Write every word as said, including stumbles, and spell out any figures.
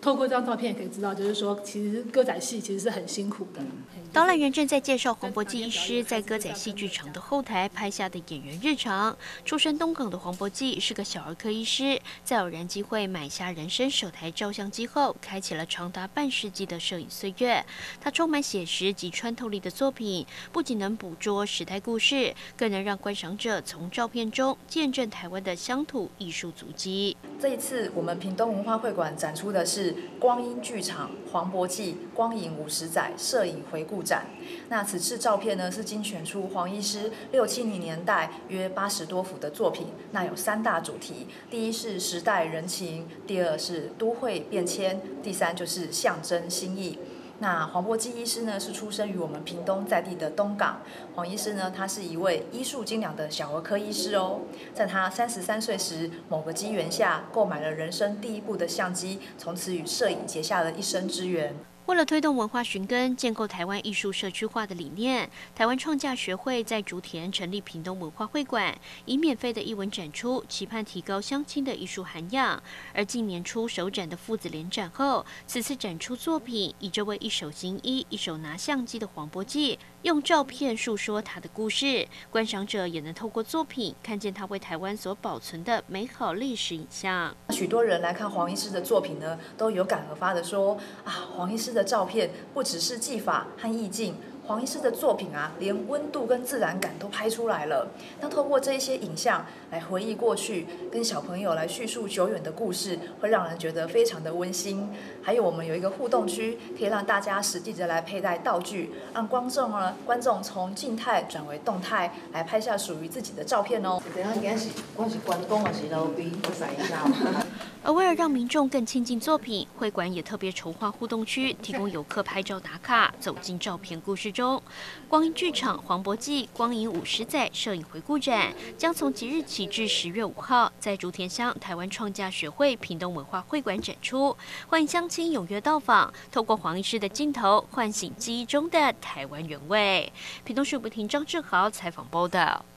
透过这张照片也可以知道，就是说其实歌仔戏其实是很辛苦的。 导览员正在介绍黄伯基医师在歌仔戏剧场的后台拍下的演员日常。出身东港的黄伯基是个小儿科医师，在偶然机会买下人生首台照相机后，开启了长达半世纪的摄影岁月。他充满写实及穿透力的作品，不仅能捕捉时代故事，更能让观赏者从照片中见证台湾的乡土艺术足迹。 这一次，我们屏东文化会馆展出的是光阴剧场黄伯记光影五十载摄影回顾展。那此次照片呢，是精选出黄医师六七零年代约八十多幅的作品。那有三大主题：第一是时代人情，第二是都会变迁，第三就是象征新意。那黄伯基医师呢，是出生于我们屏东在地的东港。黄医师呢，他是一位医术精良的小儿科医师哦。在他三十三岁时，某个机缘下，购买了人生第一部的相机，从此与摄影结下了一生之缘。 为了推动文化寻根、建构台湾艺术社区化的理念，台湾创价学会在竹田成立屏东文化会馆，以免费的艺文展出，期盼提高乡亲的艺术涵养。而今年初首展的父子联展后，此次展出作品以这位一手行医、一手拿相机的黄伯记，用照片述说他的故事，观赏者也能透过作品看见他为台湾所保存的美好历史影像。 许多人来看黄医师的作品呢，都有感而发的说啊，黄医师的照片不只是技法和意境，黄医师的作品啊，连温度跟自然感都拍出来了。那透过这一些影像来回忆过去，跟小朋友来叙述久远的故事，会让人觉得非常的温馨。还有我们有一个互动区，可以让大家实际的来佩戴道具，让观众呢观众从静态转为动态，来拍下属于自己的照片哦。 等下，今是我是关公，还是老兵？我想一下。 而为了让民众更亲近作品，会馆也特别筹划互动区，提供游客拍照打卡，走进照片故事中。光阴剧场黄伯记光影五十载摄影回顾展将从即日起至十月五号，在竹田乡台湾创价学会屏东文化会馆展出，欢迎乡亲踊跃到访，透过黄医师的镜头，唤醒记忆中的台湾原味。屏东市不停张志豪采访报道。